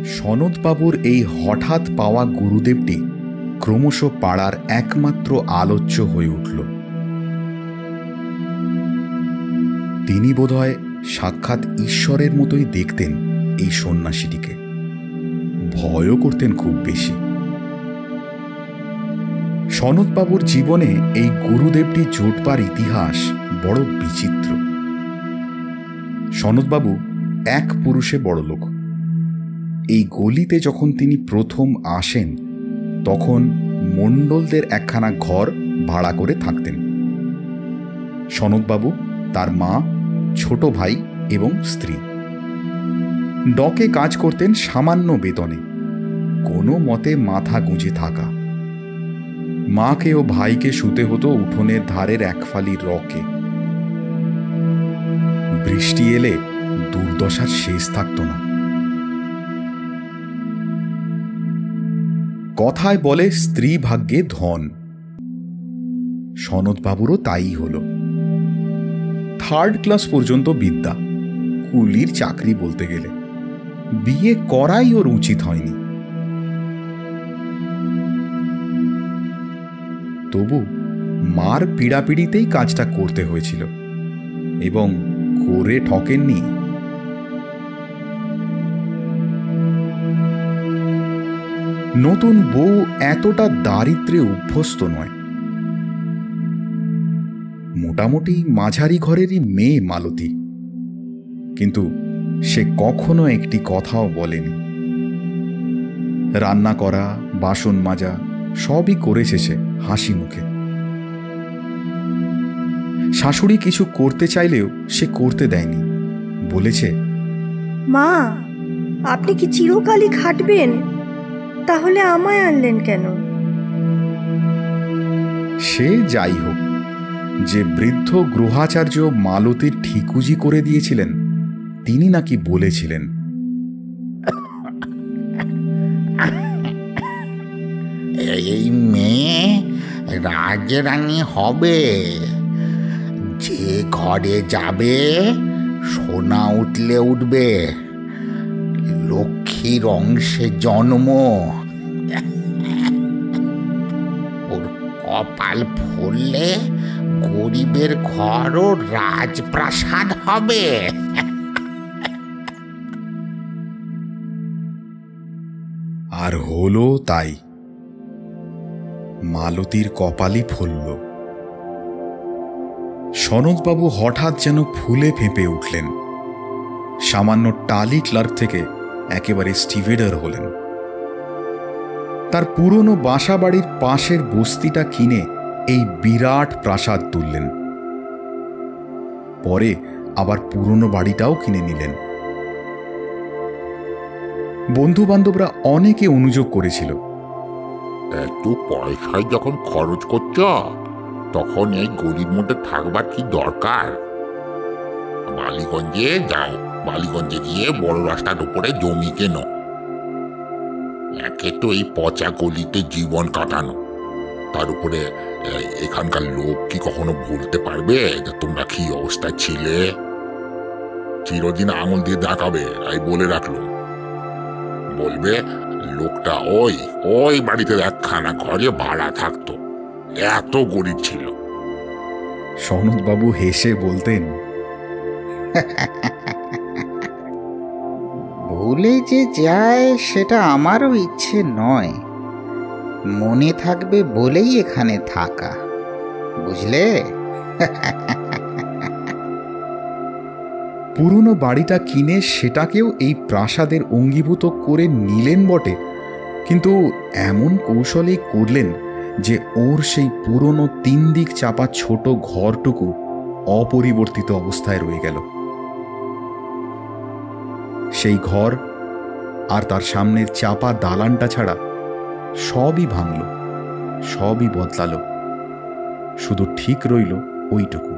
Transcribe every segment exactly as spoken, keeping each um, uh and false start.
সনৎবাবুর এই হঠাৎ পাওয়া গুরুদেবটি ক্রমশ পাড়ার একমাত্র আলোচ্য হয়ে উঠল। তিনি বোধহয় সাক্ষাৎ ঈশ্বরের মতোই দেখতেন এই সন্ন্যাসীটিকে, ভয়ও করতেন খুব বেশি। সনৎবাবুর জীবনে এই গুরুদেবটি জোটবার ইতিহাস বড় বিচিত্র। সনৎবাবু এক পুরুষে বড়লোক। এই গলিতে যখন তিনি প্রথম আসেন তখন মণ্ডলদের একখানা ঘর ভাড়া করে থাকতেন। সনৎবাবু, তার মা, ছোট ভাই এবং স্ত্রী ডকে কাজ করতেন সামান্য বেতনে, কোনো মতে মাথা গুঁজে থাকা। মাকে ও ভাইকে শুতে হতো উঠোনের ধারের একফালি রকে। বৃষ্টি এলে দুর্দশার শেষ থাকত না। কথায় বলে স্ত্রী ভাগ্যে ধন। সনৎবাবুরও তাই হল। থার্ড ক্লাস পর্যন্ত বিদ্যা, কুলির চাকরি বলতে গেলে। বিয়ে করাই ওর উচিত হয়নি। তবু মার পীড়াপিড়িতেই কাজটা করতে হয়েছিল এবং করে ঠকেননি। নতুন বউ এতটা দারিদ্র্যে অভ্যস্ত নয়। মোটামুটি মাঝারি ঘরেরই মেয়ে মালতী, কিন্তু সে কখনো একটি কথাও বলেনি। রান্না করা, বাসন মাজা সবই করেছে সে হাসি মুখে। শাশুড়ি কিছু করতে চাইলেও সে করতে দেয়নি, বলেছে, মা, আপনি কি চিরকালই খাটবেন? তাহলে আমায় আনলেন কেন? সে যাই হোক, যে বৃদ্ধ গৃহাচার্য মালতীর ঠিকুজি করে দিয়েছিলেন তিনি নাকি বলেছিলেন, এই মেয়ে রাজরানী হবে, যে ঘরে যাবে সোনা উঠলে উঠবে, লক্ষ্মীর অংশে জন্ম, ওর কপাল ফুললে গরিবের ঘরও রাজপ্রাসাদ হবে। আর হলো তাই। মালতীর কপালই ফুলল। সনৎবাবু হঠাৎ যেন ফুলে ফেঁপে উঠলেন। সামান্য টালি ক্লার্ক থেকে একেবারে স্টিভেডার হলেন। তার পুরনো বাসা বাড়ির পাশের বস্তিটা কিনে এই বিরাট প্রাসাদ তুললেন। পরে আবার পুরনো বাড়িটাও কিনে নিলেন। বন্ধু বান্ধবরা অনেকে অনুযোগ করেছিল, এত পয়সায় যখন খরচ করছ তখন এই গরিব মধ্যে থাকবার কি দরকার? বালিগঞ্জে যাও, বালিগঞ্জে গিয়ে বড় রাস্তার উপরে জমি কেনো। একে তো এই পচা গলিতে জীবন কাটানো, তার উপরে এখানকার লোক কি কখনো ভুলতে পারবে যে তোমরা কি অবস্থায় ছিলে? চিরদিন আঙুল দিয়ে দেখাবে, এই বলে রাখলো। বলবে লোকটা ওই ওই বাড়িতে একখানা ঘরে ভাড়া থাকতো, এত গরিব ছিল। সনৎবাবু হেসে বলতেন, ভুলে যে যায় সেটা আমারও ইচ্ছে নয়, মনে থাকবে বলেই এখানে থাকা, বুঝলে? পুরনো বাড়িটা কিনে সেটাকেও এই প্রাসাদের অঙ্গীভূত করে নিলেন বটে, কিন্তু এমন কৌশলেই করলেন যে ওর সেই পুরনো তিন দিক চাপা ছোট ঘরটুকু অপরিবর্তিত অবস্থায় রয়ে গেল। সেই ঘর আর তার সামনের চাপা দালানটা ছাড়া সবই ভাঙল, সবই বদলালো, শুধু ঠিক রইল ওইটুকু।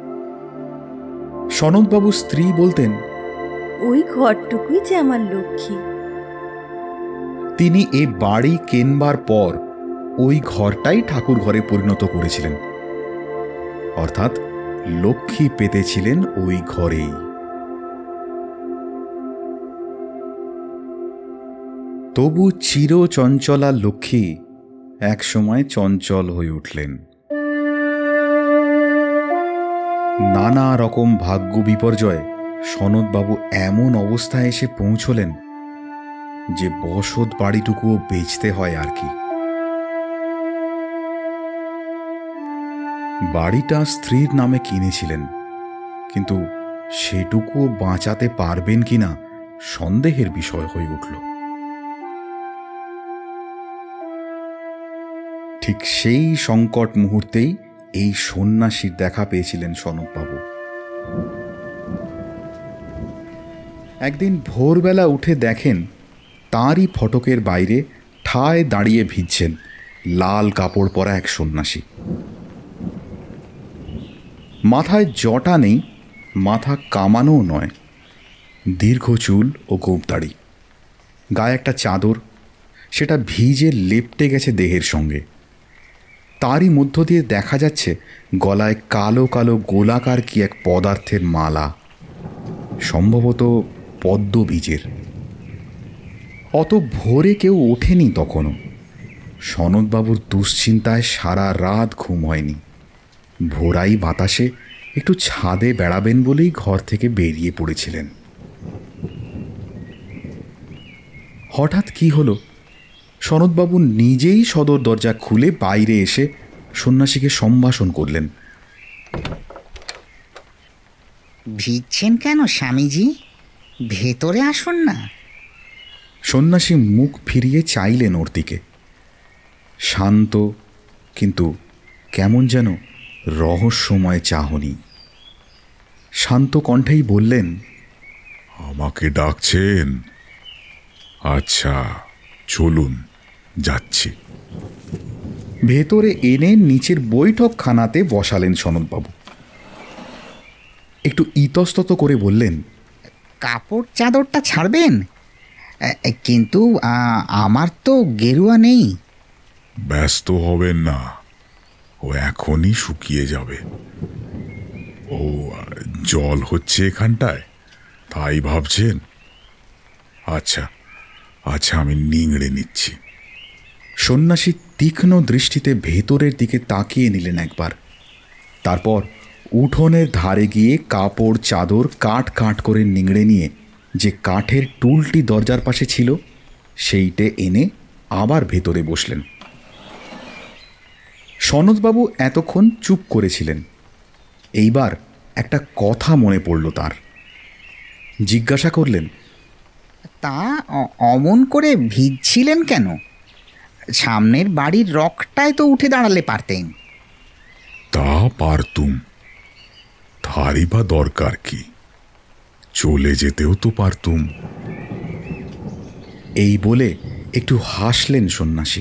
সনৎবাবুর স্ত্রী বলতেন, ওই ঘরটুকুই যে আমার লক্ষ্মী। তিনি এ বাড়ি কেনবার পর ওই ঘরটাই ঠাকুর ঘরে পরিণত করেছিলেন, অর্থাৎ লক্ষ্মী পেতেছিলেন ওই ঘরেই। তবু চিরচঞ্চলা লক্ষ্মী একসময় চঞ্চল হয়ে উঠলেন। নানা রকম ভাগ্য বিপর্যয় সনদবাবু এমন অবস্থায় এসে পৌঁছলেন যে বসত বাড়িটুকুও বেচতে হয় আর কি। বাড়িটা স্ত্রীর নামে কিনেছিলেন, কিন্তু সেটুকুও বাঁচাতে পারবেন কিনা সন্দেহের বিষয় হয়ে উঠল। ঠিক সেই সংকট মুহূর্তেই এই সন্ন্যাসীর দেখা পেয়েছিলেন সনদবাবু। একদিন ভোরবেলা উঠে দেখেন তাঁরই ফটকের বাইরে ঠায় দাঁড়িয়ে ভিজছেন লাল কাপড় পরা এক সন্ন্যাসী। মাথায় জটা নেই, মাথা কামানোও নয়, দীর্ঘ চুল ও গোঁফদাড়ি, গায়ে একটা চাদর, সেটা ভিজে লেপ্টে গেছে দেহের সঙ্গে। তারই মধ্য দিয়ে দেখা যাচ্ছে গলায় কালো কালো গোলাকার কি এক পদার্থের মালা, সম্ভবত পদ্ম বীজের। অত ভোরে কেউ ওঠেনি তখনও। সনদবাবুর দুশ্চিন্তায় সারা রাত ঘুম হয়নি। ভোরাই বাতাসে একটু ছাদে বেড়াবেন বলেই ঘর থেকে বেরিয়ে পড়েছিলেন। হঠাৎ কি হলো, সনদবাবু নিজেই সদর দরজা খুলে বাইরে এসে সন্ন্যাসীকে সম্ভাষণ করলেন। ভিজছেন কেন স্বামীজি? ভেতরে আসুন না। সন্ন্যাসী মুখ ফিরিয়ে চাইলেন ওর দিকে। শান্ত, কিন্তু কেমন যেন রহস্যময় চাহনি। শান্ত কণ্ঠেই বললেন, আমাকে ডাকছেন? আচ্ছা, চলুন, যাচ্ছি। ভেতরে এনে নিচের বৈঠকখানাতে বসালেন সনদবাবু। একটু ইতস্তত করে বললেন, কাপড় চাদরটা ছাড়বেন? কিন্তু আমার তো গেরুয়া নেই। ব্যস্ত হবেন না, ও এখনই শুকিয়ে যাবে। ও জল হচ্ছে এখানটায়, তাই ভাবছেন? আচ্ছা আচ্ছা, আমি নিংড়ে নিচ্ছি। সন্ন্যাসী তীক্ষ্ণ দৃষ্টিতে ভেতরের দিকে তাকিয়ে নিলেন একবার। তারপর উঠোনের ধারে গিয়ে কাপড় চাদর কাট কাট করে নিংড়ে নিয়ে যে কাঠের টুলটি দরজার পাশে ছিল সেইটে এনে আবার ভেতরে বসলেন। সনদবাবু এতক্ষণ চুপ করেছিলেন। এইবার একটা কথা মনে পড়ল তার। জিজ্ঞাসা করলেন, তা অমন করে ভিজছিলেন কেন? সামনের বাড়ির রকটায় তো উঠে দাঁড়ালে পারতেন। তা পারতুম, তারই বা দরকার কি? চলে যেতেও তো পারতুম। এই বলে একটু হাসলেন সন্ন্যাসী,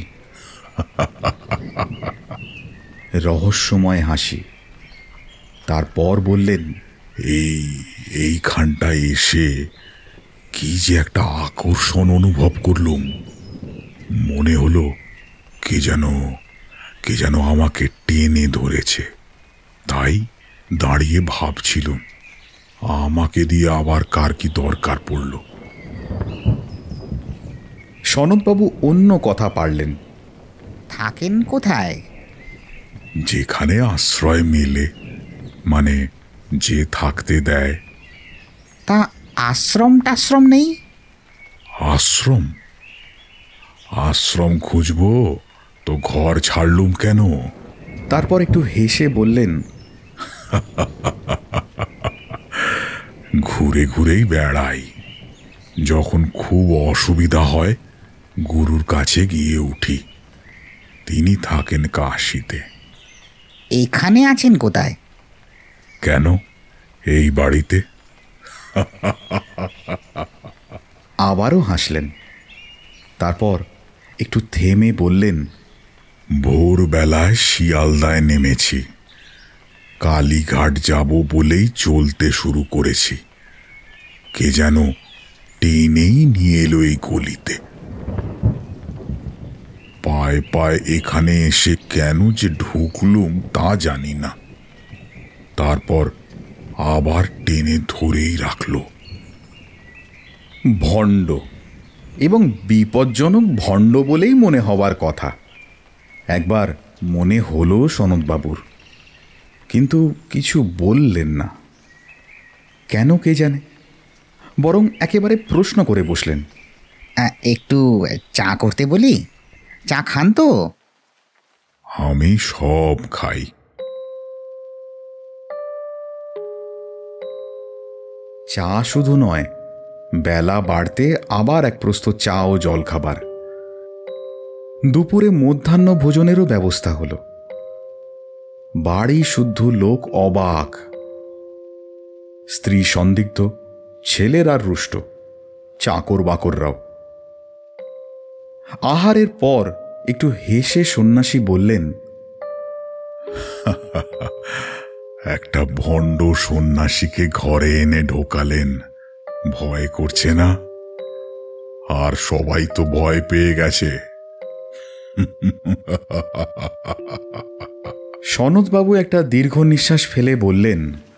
রহস্যময় হাসি। তারপর বললেন, এই এইখানটায় এসে কি যে একটা আকর্ষণ অনুভব করলুম। মনে হলো কে যেন কে যেন আমাকে টেনে ধরেছে। তাই দাঁড়িয়ে ভাবছিলুম আমাকে দিয়ে আবার কার কি দরকার পড়ল। সনদবাবু অন্য কথা পারলেন। থাকেন কোথায়? যেখানে আশ্রয় মেলে, মানে যে থাকতে দেয়। তা আশ্রম টাশ্রম নেই? আশ্রম আশ্রম খুঁজবো তো ঘর ছাড়লুম কেন? তারপর একটু হেসে বললেন, ঘুরে ঘুরেই বেড়াই। যখন খুব অসুবিধা হয় গুরুর কাছে গিয়ে উঠি। তিনি থাকেন কাশিতে। এখানে আছেন কোথায়? কেন, এই বাড়িতে। আবারও হাসলেন। তারপর একটু থেমে বললেন, ভোরবেলায় শিয়ালদায় নেমেছি। কালীঘাট যাব বলেই চলতে শুরু করেছি। কে যেন টেনেই নিয়ে এলো এই গলিতে। পায়ে পায়ে এখানে এসে কেন যে ঢুকলুম তা জানি না। তারপর আবার টেনে ধরেই রাখল। ভণ্ড, এবং বিপজ্জনক ভণ্ড বলেই মনে হওয়ার কথা। একবার মনে হলো সনদবাবুর, কিন্তু কিছু বললেন না। কেন কে জানে, বরং একেবারে প্রশ্ন করে বসলেন, একটু চা করতে বলি? চা খান তো? আমি সব খাই। চা শুধু নয়, বেলা বাড়তে আবার এক প্রস্থ চা ও জলখাবার। দুপুরে মধ্যাহ্ন ভোজনেরও ব্যবস্থা হলো। বাড়ি শুদ্ধ লোক অবাক। স্ত্রী সন্দিগ্ধ, ছেলের আর রুষ্ট, চাকর বাকররাও। আহারের পর একটু হেসে সন্ন্যাসী বললেন, একটা ভণ্ড সন্ন্যাসীকে ঘরে এনে ঢোকালেন, ভয় করছে না? আর সবাই তো ভয় পেয়ে গেছে। সনদবাবু একটা দীর্ঘ নিঃশ্বাস ফেলে বললেন,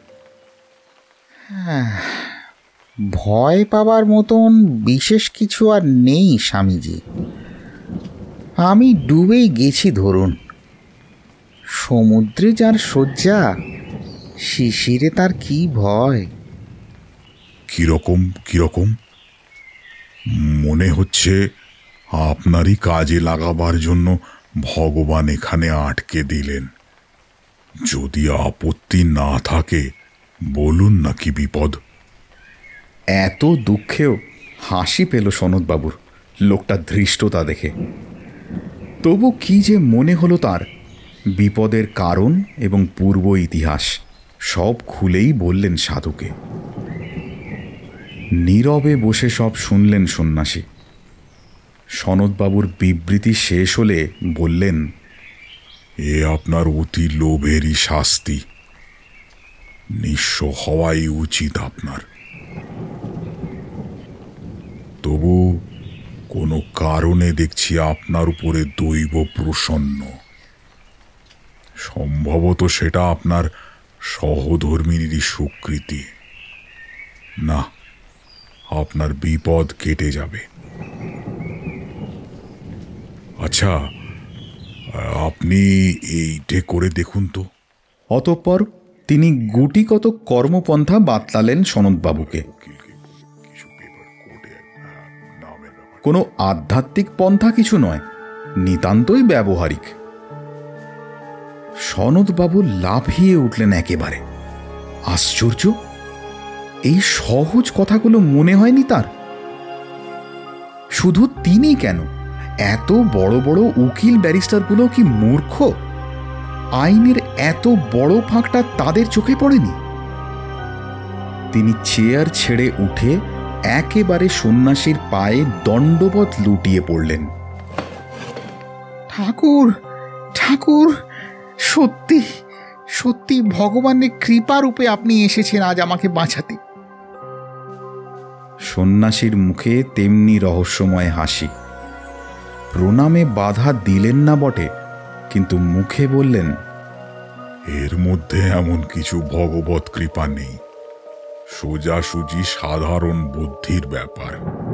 ভয় পাবার মতন বিশেষ কিছু আর নেই স্বামীজি। আমি ডুবেই গেছি ধরুন। সমুদ্রে যার শয্যা, শিশিরে তার কি ভয়। কিরকম কিরকম? মনে হচ্ছে আপনারই কাজে লাগাবার জন্য ভগবান এখানে আটকে দিলেন। যদি আপত্তি না থাকে বলুন না কি বিপদ। এত দুঃখেও হাসি পেল সনদবাবুর লোকটা ধৃষ্টতা দেখে। তবু কি যে মনে হলো তার, বিপদের কারণ এবং পূর্ব ইতিহাস সব খুলেই বললেন সাধুকে। নীরবে বসে সব শুনলেন সন্ন্যাসী। সনদবাবুর বিবৃতি শেষ হলে বললেন, এ আপনার অতি লোভেরই শাস্তি। নিঃস্ব হওয়াই উচিত আপনার। তবু কোনো কারণে দেখছি আপনার উপরে দৈব প্রসন্ন। সম্ভবত সেটা আপনার সহধর্মিনীরই স্বীকৃতি। না, আপনার বিপদ কেটে যাবে। আচ্ছা, আপনি এইটে করে দেখুন তো। অতঃপর তিনি গুটিকত কর্মপন্থা বাতলালেন সনদবাবুকে। কোনো আধ্যাত্মিক পন্থা কিছু নয়, নিতান্তই ব্যবহারিক। সনদবাবু লাফিয়ে উঠলেন একেবারে। আশ্চর্য, এই সহজ কথাগুলো মনে হয়নি তার। শুধু তিনি কেন, এত বড় বড় উকিল ব্যারিস্টারগুলো কি মূর্খ? আইনের এত বড় ফাঁকটা তাদের চোখে পড়েনি? তিনি চেয়ার ছেড়ে উঠে একেবারে সন্ন্যাসীর পায়ে দণ্ডবৎ লুটিয়ে পড়লেন। ঠাকুর, ঠাকুর, সত্যি সত্যি ভগবানের কৃপারূপে আপনি এসেছেন আজ আমাকে বাঁচাতে। সন্ন্যাসীর মুখে তেমনি রহস্যময় হাসি। প্রণামে বাধা দিলেন না বটে, কিন্তু মুখে বললেন, এর মধ্যে এমন কিছু ভগবত কৃপা নেই, সোজাসুজি সাধারণ বুদ্ধির ব্যাপার।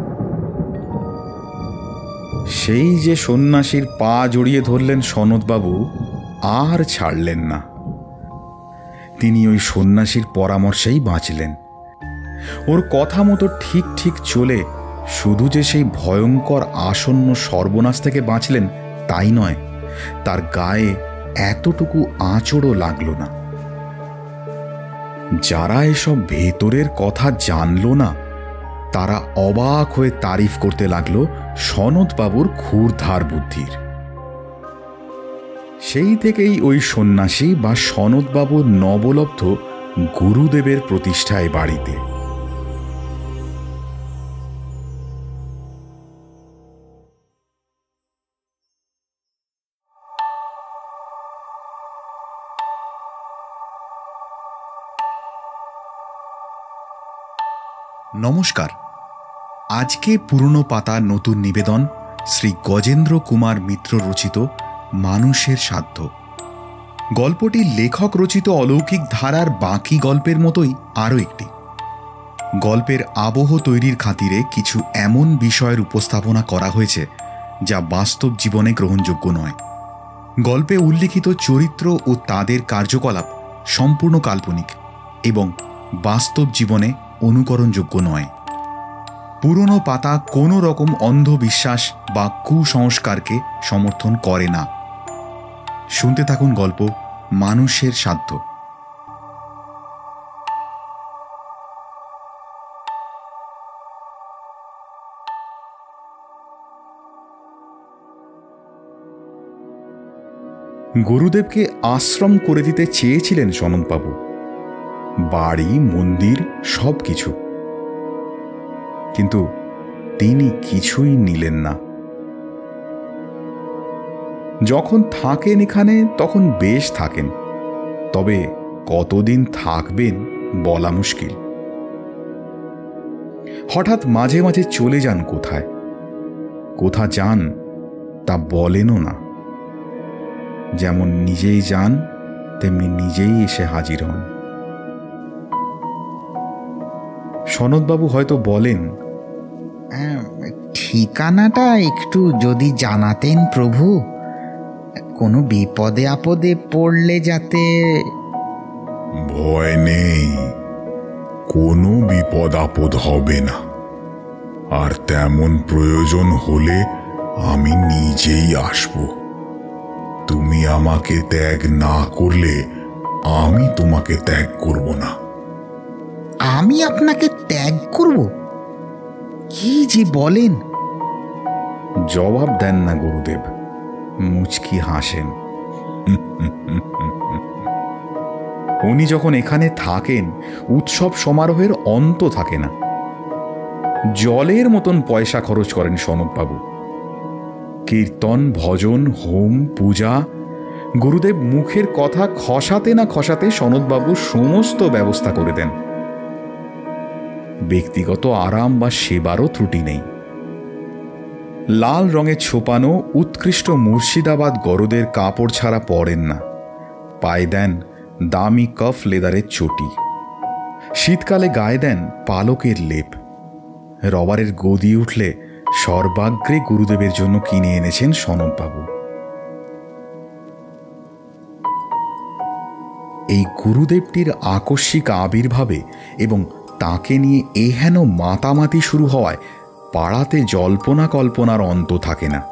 সেই যে সন্ন্যাসীর পা জড়িয়ে ধরলেন সনদবাবু, আর ছাড়লেন না। তিনি ওই সন্ন্যাসীর পরামর্শেই বাঁচলেন। ওর কথা মতো ঠিক ঠিক চলে শুধু যে সেই ভয়ঙ্কর আসন্ন সর্বনাশ থেকে বাঁচলেন তাই নয়, তার গায়ে এতটুকু আঁচড়ও লাগল না। যারা এসব ভেতরের কথা জানল না, তারা অবাক হয়ে তারিফ করতে লাগলো সনদবাবুর ক্ষুরধার বুদ্ধির। সেই থেকেই ওই সন্ন্যাসী বা সনদবাবুর নবলব্ধ গুরুদেবের প্রতিষ্ঠায় বাড়িতে। নমস্কার। আজকে পুরনো পাতা নতুন নিবেদন শ্রী গজেন্দ্র কুমার মিত্র রচিত মানুষের সাধ্য। গল্পটি লেখক রচিত অলৌকিক ধারার বাকি গল্পের মতোই আরও একটি। গল্পের আবহ তৈরির খাতিরে কিছু এমন বিষয়ের উপস্থাপনা করা হয়েছে যা বাস্তব জীবনে গ্রহণযোগ্য নয়। গল্পে উল্লিখিত চরিত্র ও তাদের কার্যকলাপ সম্পূর্ণ কাল্পনিক এবং বাস্তব জীবনে অনুকরণযোগ্য নয়। পুরনো পাতা কোনো রকম অন্ধবিশ্বাস বা কুসংস্কারকে সমর্থন করে না। শুনতে থাকুন গল্প মানুষের সাধ্য। গুরুদেবকে আশ্রম করে দিতে চেয়েছিলেন সনদবাবু, বাড়ি মন্দির সব কিছু, কিন্তু তিনি কিছুই নিলেন না। যখন থাকেন এখানে তখন বেশ থাকেন, তবে কতদিন থাকবেন বলা মুশকিল। হঠাৎ মাঝে মাঝে চলে যান কোথায়, কোথা যান তা বলেনও না। যেমন নিজেই যান তেমনি নিজেই এসে হাজির হন। সনদবাবু হয়তো বলেন, ঠিকানাটা একটু যদি জানাতেন প্রভু, কোনো বিপদে আপদে পড়লে যাতে। ভয় নেই, কোনো বিপদ আপদ হবে না, আর তেমন প্রয়োজন হলে আমি নিজেই আসব। তুমি আমাকে ত্যাগ না করলে আমি তোমাকে ত্যাগ করব না। আমি আপনাকে ত্যাগ করব? কি যে বলেন! জবাব দেন না গুরুদেব, মুচকি হাসেন। উনি যখন এখানে থাকেন উৎসব সমারোহের অন্ত থাকে না। জলের মতন পয়সা খরচ করেন সনদবাবু। কীর্তন, ভজন, হোম, পূজা, গুরুদেব মুখের কথা খসাতে না খসাতে সনদবাবু সমস্ত ব্যবস্থা করে দেন। ব্যক্তিগত আরাম বা সেবারও ত্রুটি নেই। লাল রঙে ছোপানো উৎকৃষ্ট মুর্শিদাবাদ গরদের কাপড় ছাড়া পরেন না। পায়ে দেন দামি কফ লেদারের চটি। শীতকালে গায়ে দেন পালকের লেপ। রবারের গদি উঠলে সর্বাগ্রে গুরুদেবের জন্য কিনে এনেছেন সনদবাবু। এই গুরুদেবটির আকস্মিক আবির্ভাবে এবং তাকে নিয়ে এহেন মাতামাতি শুরু হওয়ায় পাড়াতে জল্পনা কল্পনার অন্ত থাকে না।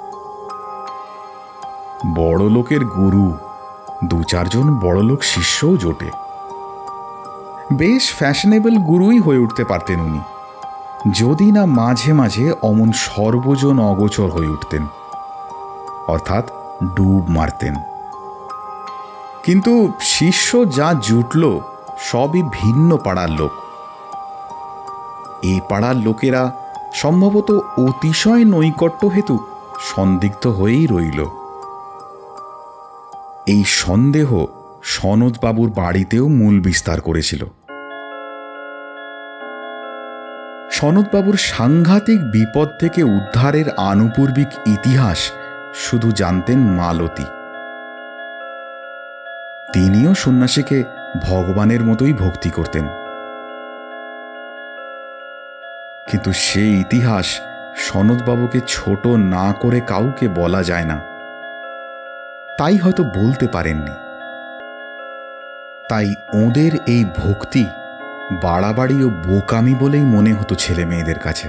বড় লোকের গুরু, দু চারজন বড়লোক শিষ্যও জোটে। বেশ ফ্যাশনেবল গুরুই হয়ে উঠতে পারতেন উনি, যদি না মাঝে মাঝে অমন সর্বজন অগোচর হয়ে উঠতেন, অর্থাৎ ডুব মারতেন। কিন্তু শিষ্য যা জুটল সবই ভিন্ন পাড়ার লোক। এই পাড়ার লোকেরা সম্ভবত অতিশয় নৈকট্য হেতু সন্দিগ্ধ হয়েই রইল। এই সন্দেহ সনদবাবুর বাড়িতেও মূল বিস্তার করেছিল। সনদবাবুর সাংঘাতিক বিপদ থেকে উদ্ধারের আনুপূর্বিক ইতিহাস শুধু জানতেন মালতী। তিনিও সন্ন্যাসীকে ভগবানের মতোই ভক্তি করতেন, কিন্তু সেই ইতিহাস সনদবাবুকে ছোট না করে কাউকে বলা যায় না, তাই হয়তো বলতে পারেননি। তাই ওদের এই ভক্তি বাড়াবাড়ি ও বোকামি বলেই মনে হতো ছেলে মেয়েদের কাছে।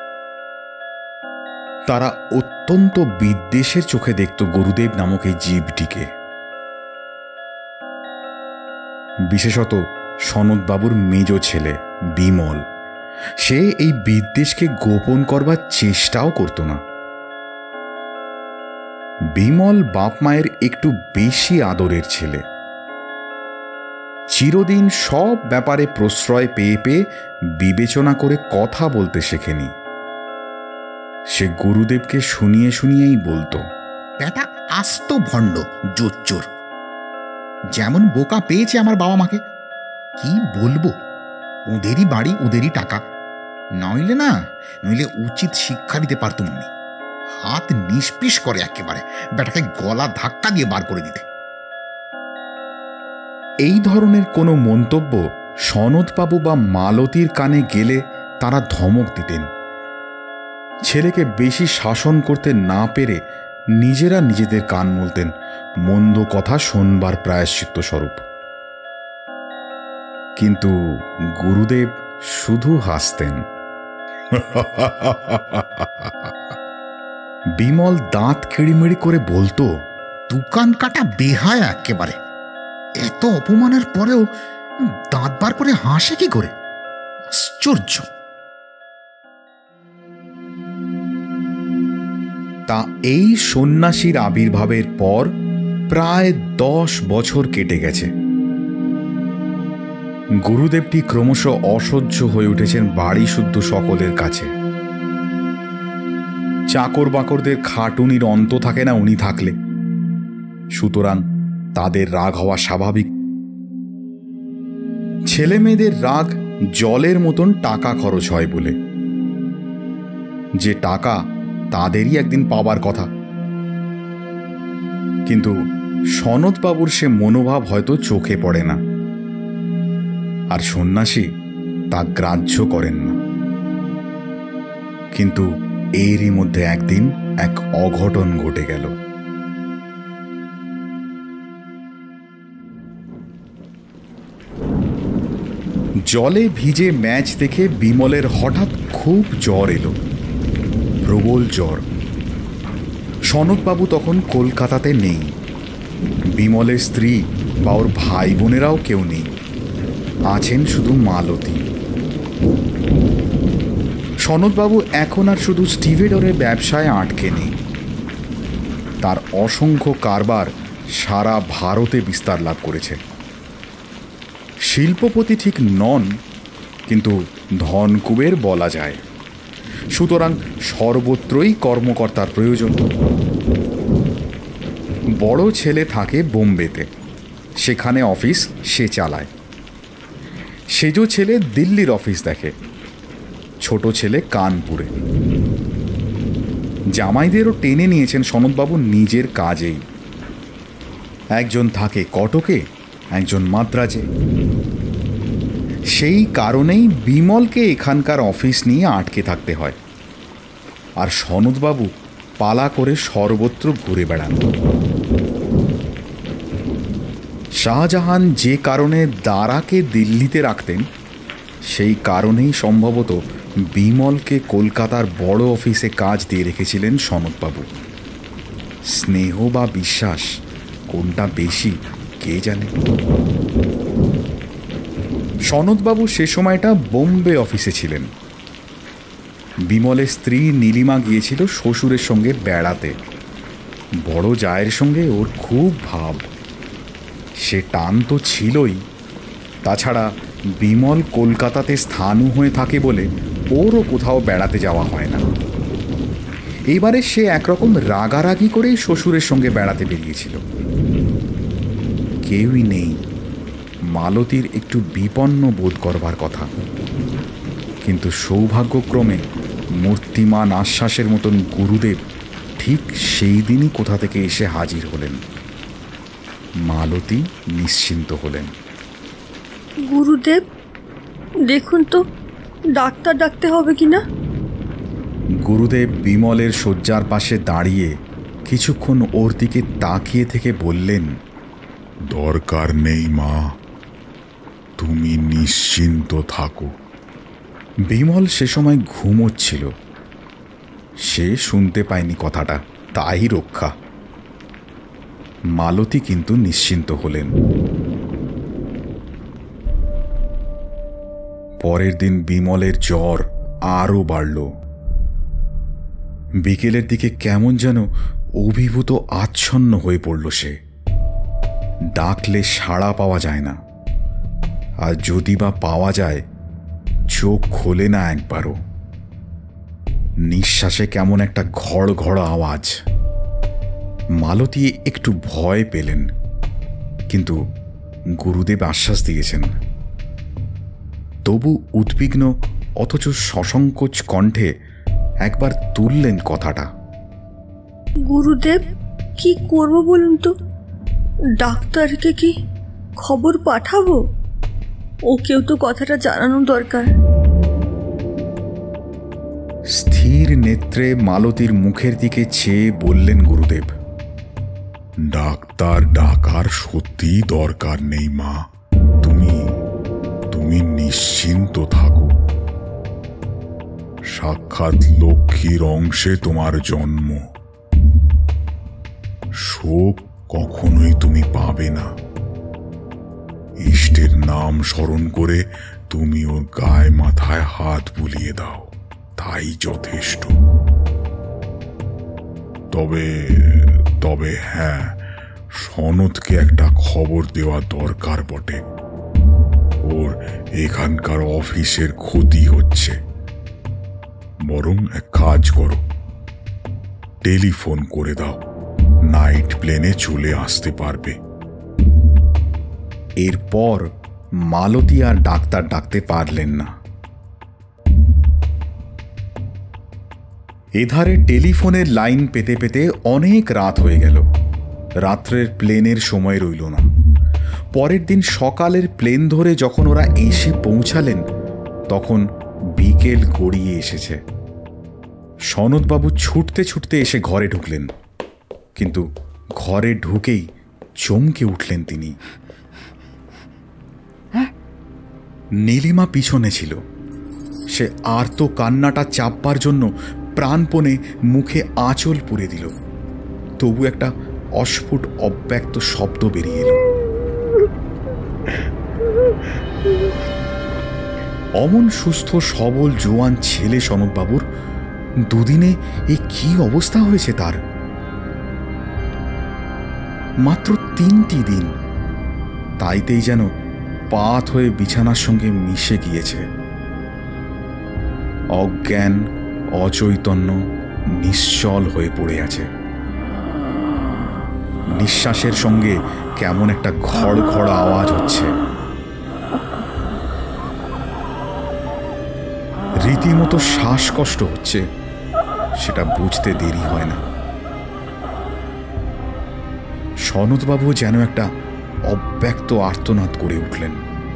তারা অত্যন্ত বিদ্বেষের চোখে দেখত গুরুদেব নামক এই জীবটিকে। বিশেষত সনদবাবুর মেজ ছেলে বিমল, সে এই বিদ্বেষকে গোপন করবার চেষ্টাও করত না। বিমল বাপ মায়ের একটু বেশি আদরের ছেলে। চিরদিন সব ব্যাপারে প্রশ্রয় পেয়ে পেয়ে বিবেচনা করে কথা বলতে শেখেনি। সে গুরুদেবকে শুনিয়ে শুনিয়েই বলতো, ব্যাটা আস্ত ভণ্ড, জোচ্চোর, যেমন বোকা পেয়েছে আমার বাবা মাকে। কি বলবো, ওদেরই বাড়ি ওদেরই টাকা, নইলে না নইলে উচিত শিক্ষা দিতে পারতুম আমি। হাত নিষ্পিস করে একেবারে ব্যাটাকে গলা ধাক্কা দিয়ে বার করে দিতে। এই ধরনের কোনো মন্তব্য সনৎবাবু বা মালতীর কানে গেলে তারা ধমক দিতেন। ছেলেকে বেশি শাসন করতে না পেরে নিজেরা নিজেদের কান মলতেন মন্দ কথা শোনবার প্রায়শ্চিত্ত স্বরূপ। কিন্তু গুরুদেব শুধু হাসতেন। বিমল দাঁত কিড়িমিড়ি করে বলতো, দোকান কাটা বেহায়া একেবারে। এত অপমানের পরেও দাঁত বার করে হাসে কি করে? আশ্চর্য। তা এই সন্ন্যাসীর আবির্ভাবের পর প্রায় দশ বছর কেটে গেছে। গুরুদেবটি ক্রমশ অসহ্য হয়ে উঠেছেন বাড়ি শুদ্ধ সকলের কাছে। চাকর বাকরদের খাটুনির অন্ত থাকে না উনি থাকলে, সুতরাং তাদের রাগ হওয়া স্বাভাবিক। ছেলে মেয়েদের রাগ জলের মতন টাকা খরচ হয় বলে, যে টাকা তাদেরই একদিন পাবার কথা। কিন্তু সনৎবাবুর সে মনোভাব হয়তো চোখে পড়ে না, আর সন্ন্যাসী তা গ্রাহ্য করেন না। কিন্তু এরই মধ্যে একদিন এক অঘটন ঘটে গেল। জলে ভিজে ম্যাচ দেখে বিমলের হঠাৎ খুব জ্বর এলো, প্রবল জ্বর। সনৎবাবু তখন কলকাতাতে নেই, বিমলের স্ত্রী বা ওর ভাই বোনেরাও কেউ নেই, আছেন শুধু মালতী। সনৎবাবু এখন আর শুধু স্টিভেডরের ব্যবসায় আটকে নেই, তার অসংখ্য কারবার সারা ভারতে বিস্তার লাভ করেছে। শিল্পপতি ঠিক নন, কিন্তু ধনকুবের বলা যায়, সুতরাং সর্বত্রই কর্মকর্তার প্রয়োজন। বড় ছেলে থাকে বোম্বেতে, সেখানে অফিস সে চালায়। সেজ ছেলে দিল্লির অফিস দেখে, ছোট ছেলে কানপুরে। জামাইদেরও টেনে নিয়েছেন সনৎবাবু নিজের কাজেই। একজন থাকে কটকে, একজন মাদ্রাজে। সেই কারণেই বিমলকে এখানকার অফিস নিয়ে আটকে থাকতে হয়, আর সনৎবাবু পালা করে সর্বত্র ঘুরে বেড়ান। শাহজাহান যে কারণে দারাকে দিল্লিতে রাখতেন, সেই কারণেই সম্ভবত বিমলকে কলকাতার বড় অফিসে কাজ দিয়ে রেখেছিলেন সনৎবাবু। স্নেহ বা বিশ্বাস কোনটা বেশি কে জানে। সনৎবাবু সে সময়টা বোম্বে অফিসে ছিলেন। বিমলের স্ত্রী নীলিমা গিয়েছিল শ্বশুরের সঙ্গে বেড়াতে। বড় জায়ের সঙ্গে ওর খুব ভাব, সে টান তো ছিলই। তাছাড়া বিমল কলকাতাতে স্থানু হয়ে থাকে বলে ওরও কোথাও বেড়াতে যাওয়া হয় না। এবারে সে একরকম রাগারাগি করেই শ্বশুরের সঙ্গে বেড়াতে বেরিয়েছিল। কেউই নেই, মালতীর একটু বিপন্ন বোধ করবার কথা, কিন্তু সৌভাগ্যক্রমে মূর্তিমান আশ্বাসের মতন গুরুদেব ঠিক সেই দিনই কোথা থেকে এসে হাজির হলেন। মালতী নিশ্চিন্ত হলেন। গুরুদেব, দেখুন তো ডাক্তার ডাকতে হবে কিনা। গুরুদেব বিমলের শয্যার পাশে দাঁড়িয়ে কিছুক্ষণ ওর দিকে তাকিয়ে থেকে বললেন, দরকার নেই মা, তুমি নিশ্চিন্ত থাকো। বিমল সে সময় ঘুমোচ্ছিল, সে শুনতে পায়নি কথাটা, তাই রক্ষা। মালতী কিন্তু নিশ্চিন্ত হলেন। পরের দিন বিমলের জ্বর আরও বাড়ল। বিকেলের দিকে কেমন যেন অভিভূত আচ্ছন্ন হয়ে পড়ল সে। ডাকলে সাড়া পাওয়া যায় না, আর যদি বা পাওয়া যায় চোখ খোলে না একবারও। নিঃশ্বাসে কেমন একটা ঘড় ঘড় আওয়াজ। মালতী একটু ভয় পেলেন, কিন্তু গুরুদেব আশ্বাস দিয়েছেন। তবু উদ্বিগ্ন অথচ সসংকোচ কণ্ঠে একবার তুললেন কথাটা। গুরুদেব, কি করব বলুন তো? ডাক্তারকে কি খবর পাঠাবো? ওকেও তো কথাটা জানানো দরকার। স্থির নেত্রে মালতীর মুখের দিকে চেয়ে বললেন গুরুদেব, ডাক্তার ডাকার সত্যি দরকার নেই মা। তুমি তুমি নিশ্চিন্ত থাকো। সাক্ষাৎ লক্ষ্মীর অংশে তোমার জন্ম, শোক কখনোই তুমি পাবে না। ইষ্টের নাম স্মরণ করে তুমি ওর গায়ে মাথায় হাত বুলিয়ে দাও, তাই যথেষ্ট। তবে তবে হ্যাঁ, সনদকে একটা খবর দেওয়া দরকার বটে। ওর এখানকার অফিসের ক্ষতি হচ্ছে। বরং এক কাজ করো, টেলিফোন করে দাও, নাইট প্লেনে চলে আসতে পারবে। এরপর মালতী আর ডাক্তার ডাকতে পারলেন না। এধারে টেলিফোনের লাইন পেতে পেতে অনেক রাত হয়ে গেল। রাত্রের প্লেনের সময় রইল না। পরের দিন সকালের প্লেন ধরে যখন ওরা এসে পৌঁছালেন, তখন বিকেল গড়িয়ে এসেছে। সনদবাবু ছুটতে ছুটতে এসে ঘরে ঢুকলেন, কিন্তু ঘরে ঢুকেই চমকে উঠলেন তিনি। নীলিমা পিছনে ছিল। সে আর্ত কান্নাটা চাপবার জন্য প্রাণপণে মুখে আঁচল পুরে দিল। তবু একটা অস্ফুট অব্যক্ত শব্দ বেরিয়ে এলো। অমন সুস্থ সবল জোয়ান ছেলে সনদবাবুর দুদিনে এ কি অবস্থা হয়েছে তার! মাত্র তিনটি দিন, তাইতেই যেন পাত হয়ে বিছানার সঙ্গে মিশে গিয়েছে। অজ্ঞান, অচৈতন্য, নিশ্চল হয়ে পড়ে আছে। নিঃশ্বাসের সঙ্গে কেমন একটা খড় খড় আওয়াজ হচ্ছে। রীতিমতো শ্বাসকষ্ট হচ্ছে, সেটা বুঝতে দেরি হয় না। সনদবাবু যেন একটা অব্যক্ত আর্তনাদ করে উঠলেন।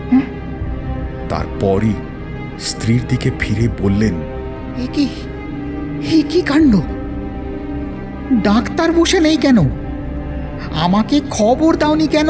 তারপরই স্ত্রীর দিকে ফিরে বললেন, এ কি এ কি কাণ্ড! ডাক্তার বসে নেই কেন? আমাকে খবর দাওনি কেন?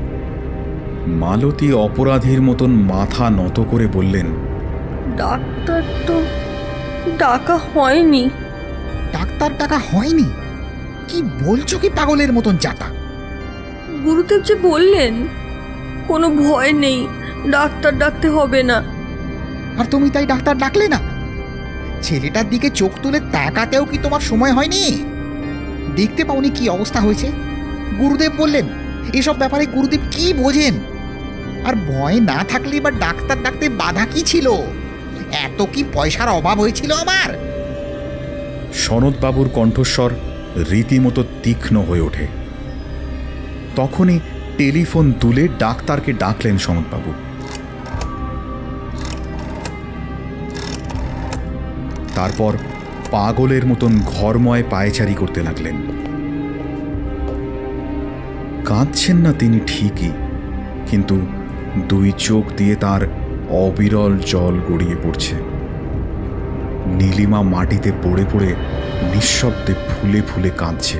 মালতী অপরাধীর মতন মাথা নত করে বললেন, ডাক্তার তো ডাকা হয়নি। ডাক্তার ডাকা হয়নি? কি বলছো কি পাগলের মতন যাতা! গুরুদেব যে বললেন কোনো ভয় নেই, ডাক্তার ডাকতে হবে না। আর তুমি তাই ডাক্তার ডাকলে না? ছেলেটার দিকে চোখ তুলে তাকাতেও কি তোমার সময় হয়নি? দেখতে পাওনি কি অবস্থা হয়েছে? গুরুদেব বললেন, এসব ব্যাপারে গুরুদেব কি বোঝেন? আর ভয় না থাকলে এবার ডাক্তার ডাকতে বাধা কি ছিল? এত কি পয়সার অভাব হয়েছিল আমার? সনদবাবুর কণ্ঠস্বর রীতিমতো তীক্ষ্ণ হয়ে ওঠে। তখনই টেলিফোন তুলে ডাক্তারকে ডাকলেন সনদবাবু। তারপর পাগলের মতন ঘরময় পায়চারি করতে লাগলেন। কাঁদছেন না তিনি ঠিকই, কিন্তু দুই চোখ দিয়ে তার অবিরল জল গড়িয়ে পড়ছে। নীলিমা মাটিতে পড়ে পড়ে নিঃশব্দে ফুলে ফুলে কাঁদছে।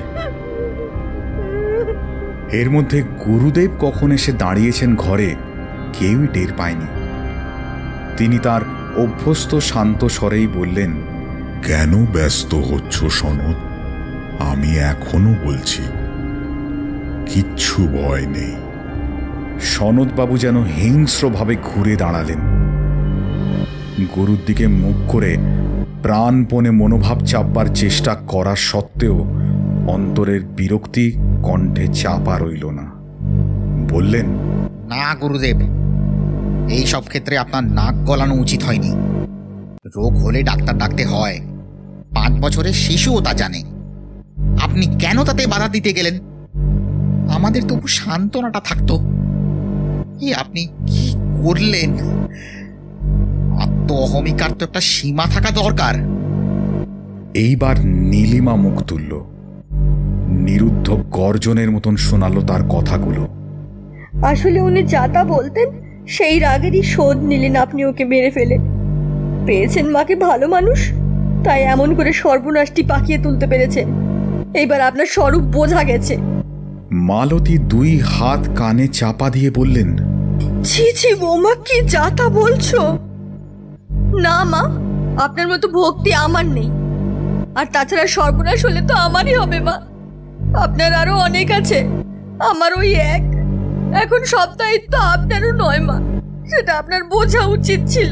এর মধ্যে গুরুদেব কখন এসে দাঁড়িয়েছেন ঘরে কেউই টের পায়নি। তিনি তার অভ্যস্ত শান্ত স্বরেই বললেন, কেন ব্যস্ত হচ্ছ সনদ? আমি এখনো বলছি, কিচ্ছু ভয় নেই। সনদবাবু যেন হিংস্রভাবে ঘুরে দাঁড়ালেন। গুরুর দিকে মুখ করে প্রাণপণে মনোভাব চাপবার চেষ্টা করা সত্ত্বেও অন্তরের বিরক্তি কণ্ঠে চাপা রইল না। বললেন, না গুরুদেব, এই সব ক্ষেত্রে আপনার নাক গলানো উচিত হয়নি। রোগ হলে ডাক্তার ডাকতে হয়, পাঁচ বছরের শিশুও তা জানে। আপনি কেন তাতে বাধা দিতে গেলেন? আমাদের তবু সান্ত্বনাটা থাকতো। এ আপনি কি করলেন? আত্ম অহমিকার তো একটা সীমা থাকা দরকার। এইবার নীলিমা মুখ তুলল। নিরুদ্ধ গর্জনের মতন শোনালো তার কথাগুলো। আসলে উনি যা তা বলতেন সেই রাগেরই শোধ নিলেন আপনি ওকে মেরে ফেলে। পেয়েছেন মাকে ভালো মানুষ, তাই এমন করে সর্বনাশটি পাকিয়ে তুলতে পেরেছেন। এইবার আপনার স্বরূপ বোঝা গেছে। মালতী দুই হাত কানে চাপা দিয়ে বললেন, ছি ছি বৌমা, কি যাতা বলছো? না মা, আপনার মতো ভক্তি আমার নেই। আর তাছাড়া সর্বনাশ হলে তো আমারই হবে মা। আপনার আরো অনেক আছে, আমার ওই এক। এখন সব দায়িত্ব আপনারও নয় মা, সেটা আপনার বোঝা উচিত ছিল।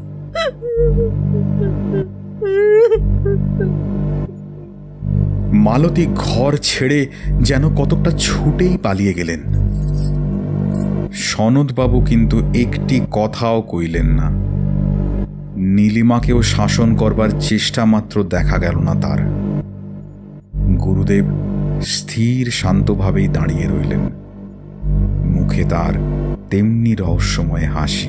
মালতী ঘর ছেড়ে যেন কতকটা ছুটেই পালিয়ে গেলেন। সনদবাবু কিন্তু একটি কথাও কইলেন না। নীলিমাকেও শাসন করবার চেষ্টা মাত্র দেখা গেল না তার। গুরুদেব স্থির শান্তভাবেই দাঁড়িয়ে রইলেন, মুখে তার তেমনি রহস্যময় হাসি।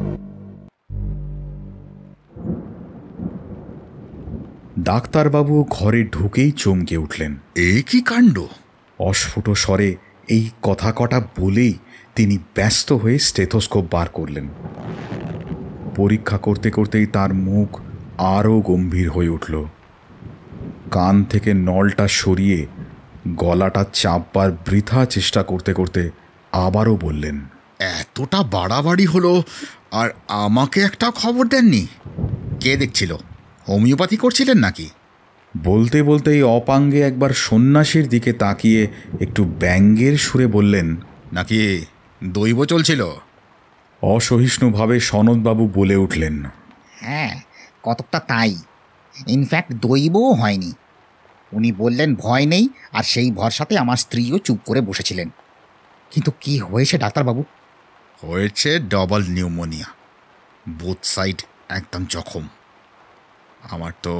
ডাক্তারবাবু ঘরে ঢুকেই চমকে উঠলেন। এ কি কাণ্ড! অস্ফুট স্বরে এই কথা কটা বলেই তিনি ব্যস্ত হয়ে স্টেথোস্কোপ বার করলেন। পরীক্ষা করতে করতেই তার মুখ আরও গম্ভীর হয়ে উঠল। কান থেকে নলটা সরিয়ে গলাটা চাপবার বৃথা চেষ্টা করতে করতে আবারও বললেন, এতটা বাড়াবাড়ি হলো আর আমাকে একটা খবর দেননি? কে দেখছিল? হোমিওপ্যাথি করছিলেন নাকি? বলতে বলতেই অপাঙ্গে একবার সন্ন্যাসীর দিকে তাকিয়ে একটু ব্যঙ্গের সুরে বললেন, নাকি দৈব চলছিল? অসহিষ্ণুভাবে সনদবাবু বলে উঠলেন, হ্যাঁ, কতকটা তাই। ইনফ্যাক্ট দৈবও হয়নি। উনি বললেন ভয় নেই, আর সেই ভরসাতে আমার স্ত্রীও চুপ করে বসেছিলেন। কিন্তু কি হয়েছে ডাক্তারবাবু? হয়েছে ডবল নিউমোনিয়া, বোথ সাইড একদম জখম। আমার তো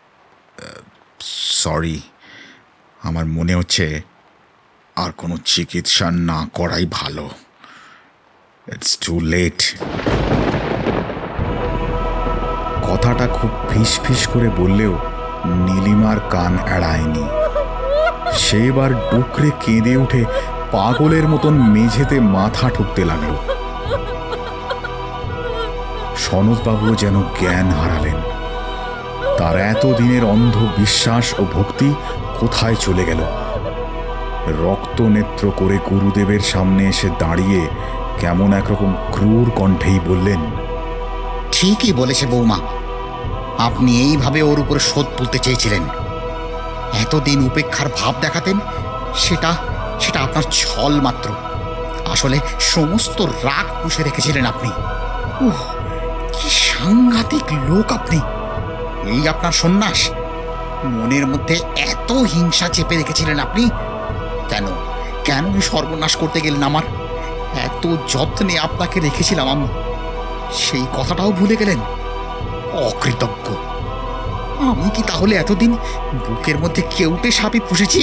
সরি, আমার মনে হচ্ছে আর কোনো চিকিৎসা না করাই ভালো। It's too late. কথাটা খুব ফিস ফিস করে বললেও নীলিমার কান এড়ায়নি। সে এবার ডুকরে কেঁদে উঠে পাগলের মতন মেঝেতে মাথা ঠুকতে লাগল। সনদবাবু যেন জ্ঞান হারালেন। তার এতদিনের অন্ধ বিশ্বাস ও ভক্তি কোথায় চলে গেল? রক্ত নেত্র করে গুরুদেবের সামনে এসে দাঁড়িয়ে কেমন একরকম ক্রূর কণ্ঠেই বললেন, ঠিকই বলেছে বৌমা, আপনি এইভাবে ওর উপরে শোধ তুলতে চেয়েছিলেন। এতদিন উপেক্ষার ভাব দেখাতেন, সেটা সেটা আপনার ছল মাত্র। আসলে সমস্ত রাগ পুষে রেখেছিলেন আপনি। উহ, কি সাংঘাতিক লোক আপনি! এই আপনার সন্ন্যাস! মনের মধ্যে এত হিংসা চেপে রেখেছিলেন আপনি। কেন কেন সর্বনাশ করতে গেলেন আমার? এত যত্নে আপনাকে রেখেছিলাম আমি, সেই কথাটাও ভুলে গেলেন? অকৃতজ্ঞ! আমি কি তাহলে এতদিন বুকের মধ্যে কেউটে সাপে পুষেছি?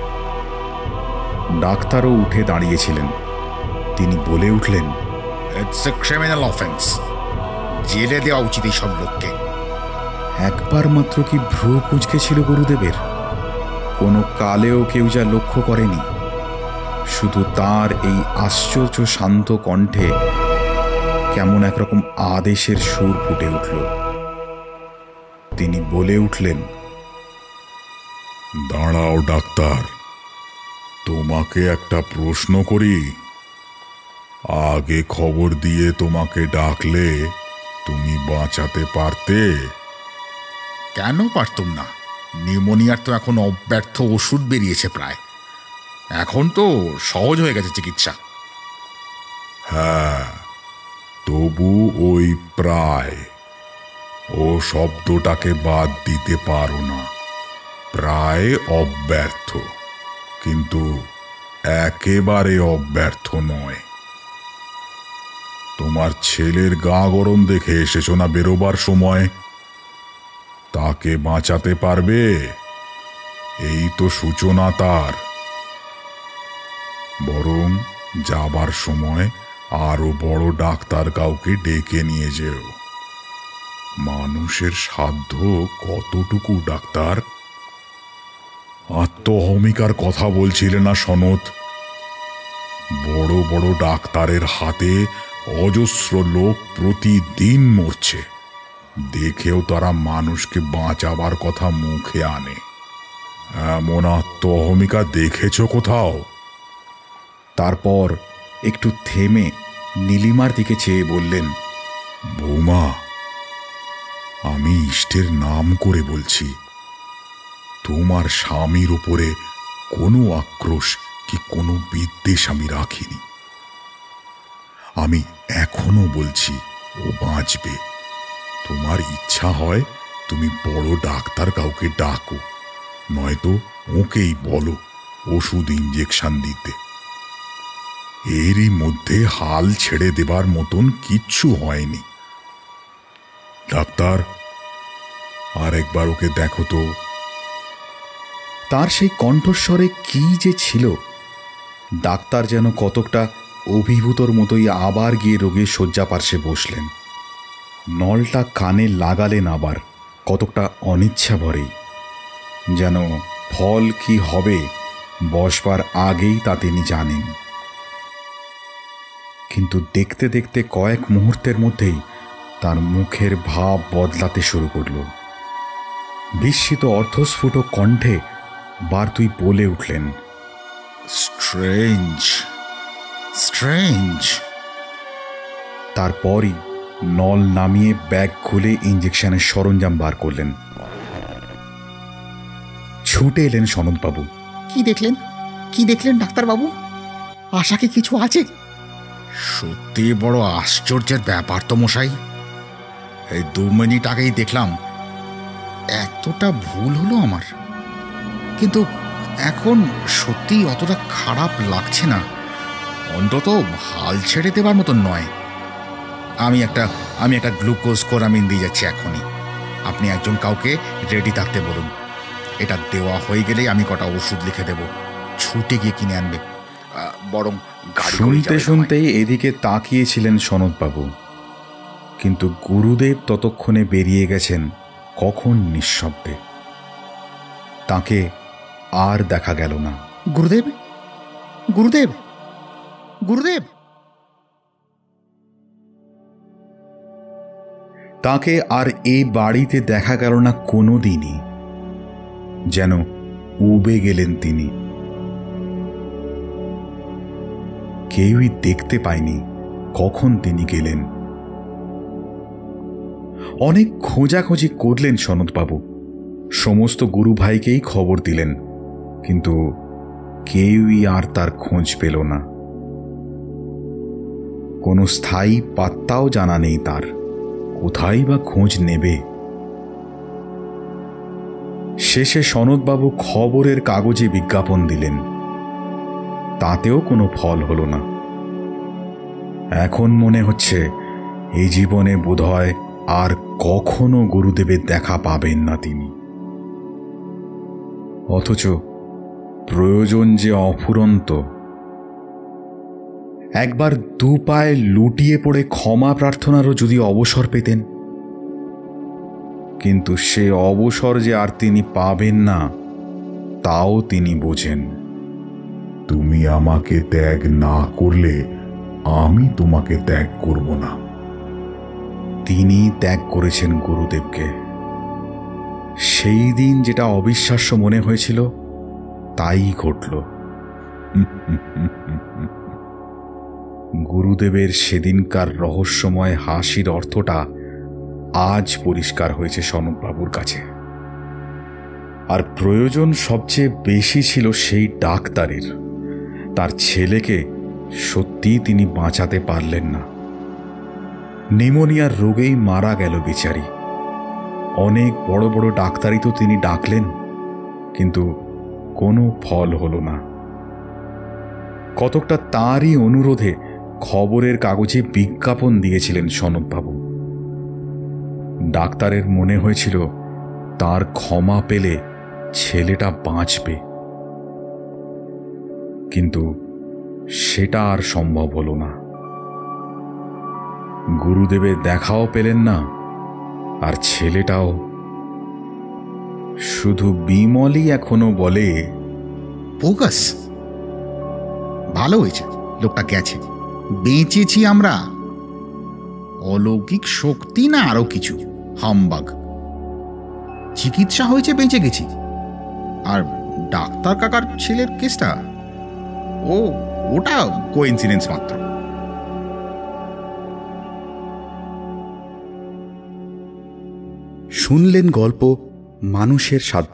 ডাক্তারও উঠে দাঁড়িয়েছিলেন। তিনি বলে উঠলেন, ইটস এ ক্রিমিনাল অফেন্স। জেলে দেওয়া উচিত এই সব লোককে। একবার মাত্র কি ভ্রু কুঁচকে ছিল গুরুদেবের? কোনো কালেও কেউ যা লক্ষ্য করেনি। শুধু তার এই আশ্চর্য শান্ত কণ্ঠে কেমন একরকম আদেশের সুর ফুটে উঠল। তিনি বলে উঠলেন, দাঁড়াও ডাক্তার, তোমাকে একটা প্রশ্ন করি। আগে খবর দিয়ে তোমাকে ডাকলে তুমি বাঁচাতে পারতে? কেন পারতুম না? নিউমোনিয়ার তো এখন অব্যর্থ ওষুধ বেরিয়েছে প্রায়। এখন তো সহজ হয়ে গেছে চিকিৎসা। হ্যাঁ, তবু ওই প্রায় ও শব্দটাকে বাদ দিতে পারো না। প্রায় অব্যর্থ, কিন্তু একেবারে অব্যর্থ নয়। তোমার ছেলের গা গরম দেখে এসেছো না বেরোবার সময়? তাকে বাঁচাতে পারবে? এই তো সূচনা তার। বরং যাবার সময় আরো বড় ডাক্তার কাউকে ডেকে নিয়ে যেও। মানুষের সাধ্য কতটুকু ডাক্তার? আত্ম অহমিকার কথা বলছিলে না সনদ? বড় বড় ডাক্তারের হাতে অজস্র লোক প্রতিদিন মরছে, দেখেও তারা মানুষকে বাঁচাবার কথা মুখে আনে। এমন আত্মঅহমিকা দেখেছ কোথাও? তারপর একটু থেমে নীলিমার দিকে চেয়ে বললেন, বৌমা, আমি ইষ্টের নাম করে বলছি, তোমার স্বামীর উপরে কোনো আক্রোশ কি কোনো বিদ্বেষ আমি রাখিনি। আমি এখনো বলছি ও বাঁচবে। তোমার ইচ্ছা হয় তুমি বড় ডাক্তার কাউকে ডাকো, নয়তো ওকেই বলো ওষুধ ইঞ্জেকশন দিতে। এরই মধ্যে হাল ছেড়ে দেবার মতন কিচ্ছু হয়নি। ডাক্তার, আর একবার ওকে দেখো তো। তার সেই কণ্ঠস্বরে কি যে ছিল! ডাক্তার যেন কতকটা অভিভূতর মতোই আবার গিয়ে রোগীর শয্যা পার্শ্বে বসলেন। নলটা কানে লাগালেন আবার কতকটা অনিচ্ছা ভরেই, যেন ফল কি হবে বসবার আগেই তা তিনি জানেন। কিন্তু দেখতে দেখতে কয়েক মুহূর্তের মধ্যেই তার মুখের ভাব বদলাতে শুরু করল। বিস্মিত অর্ধস্ফুট কণ্ঠে বারতুই বলে উঠলেন, স্ট্রেঞ্জ, স্ট্রেঞ্জ। তারপরই নল নামিয়ে ব্যাগ খুলে ইঞ্জেকশনের সরঞ্জাম বার করলেন। ছুটে এলেন সনদবাবু। কি দেখলেন? কি দেখলেন ডাক্তারবাবু? আশা কি কিছু আছে? সত্যি বড় আশ্চর্যের ব্যাপার তো মশাই। এই দু মিনিট আগেই দেখলাম, এতটা ভুল হলো আমার। কিন্তু এখন সত্যি অতটা খারাপ লাগছে না, অন্তত হাল ছেড়ে দেবার মতন নয়। আমি একটা আমি একটা গ্লুকোজ কোরামিন দিয়ে যাচ্ছি এখনই। আপনি একজন কাউকে রেডি থাকতে বলুন। এটা দেওয়া হয়ে গেলেই আমি কটা ওষুধ লিখে দেব, ছুটে গিয়ে কিনে আনবে। বরং শুনতে শুনতেই এদিকে তাকিয়েছিলেন সনদবাবু, কিন্তু গুরুদেব ততক্ষণে বেরিয়ে গেছেন কখন নিঃশব্দে। তাকে আর দেখা গেল না। গুরুদেব, গুরুদেব, গুরুদেব। তাকে আর এই বাড়িতে দেখা গেল না কোনো দিনই। যেন উবে গেলেন তিনি। কেউই দেখতে পায়নি কখন তিনি গেলেন। অনেক খোঁজাখুঁজি করলেন সনদবাবু, সমস্ত গুরু ভাইকেই খবর দিলেন, কিন্তু কেউই আর তার খোঁজ পেল না। কোনো স্থায়ী পাত্তাও জানা নেই তার, কোথায় বা খোঁজ নেবে। শেষে সনদবাবু খবরের কাগজে বিজ্ঞাপন দিলেন, তাতেও কোনো ফল হল না। এখন মনে হচ্ছে এই জীবনে বোধহয় আর কখনো গুরুদেবের দেখা পাবেন না তিনি। অথচ প্রয়োজন যে অফুরন্ত। একবার দু পায়ে লুটিয়ে পড়ে ক্ষমা প্রার্থনারও যদি অবসর পেতেন, কিন্তু সে অবসর যে আর তিনি পাবেন না তাও তিনি বোঝেন। তুমি আমাকে ত্যাগ না করলে আমি তোমাকে ত্যাগ করব না। তিনি ত্যাগ করেছেন গুরুদেবকে। সেই দিন যেটা অবিশ্বাস্য মনে হয়েছিল তাই ঘটল। গুরুদেবের সেদিনকার রহস্যময় হাসির অর্থটা আজ পরিষ্কার হয়েছে সনদবাবুর কাছে। আর প্রয়োজন সবচেয়ে বেশি ছিল সেই ডাক্তারের। তার ছেলেকে সত্যি তিনি বাঁচাতে পারলেন না। নিউমোনিয়ার রোগেই মারা গেল বেচারি। অনেক বড় বড় ডাক্তারই তো তিনি ডাকলেন, কিন্তু কোনো ফল হলো না। কতকটা তাঁরই অনুরোধে খবরের কাগজে বিজ্ঞাপন দিয়েছিলেন সনদবাবু। ডাক্তারের মনে হয়েছিল তার ক্ষমা পেলে ছেলেটা বাঁচবে, কিন্তু সেটা আর সম্ভব হলো না। গুরুদেবের দেখাও পেলেন না, আর ছেলেটাও। শুধু বিমলই এখনো বলে, ফোকাস। ভালো হয়েছে লোকটা গেছে, বেঁচেছি আমরা। অলৌকিক শক্তি না আরো কিছু হামবাগ। চিকিৎসা হয়েছে, বেঁচে গেছি। আর ডাক্তার কাকার ছেলের কেসটা, ও ওটা কোইন্সিডেন্স মাত্র। শুনলেন গল্প মানুষের সাধ্য।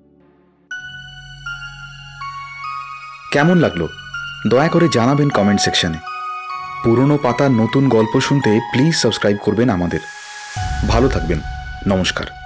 কেমন লাগলো দয়া করে জানাবেন কমেন্ট সেকশনে। পুরনো পাতার নতুন গল্প শুনতে প্লিজ সাবস্ক্রাইব করবেন আমাদের। ভালো থাকবেন, নমস্কার।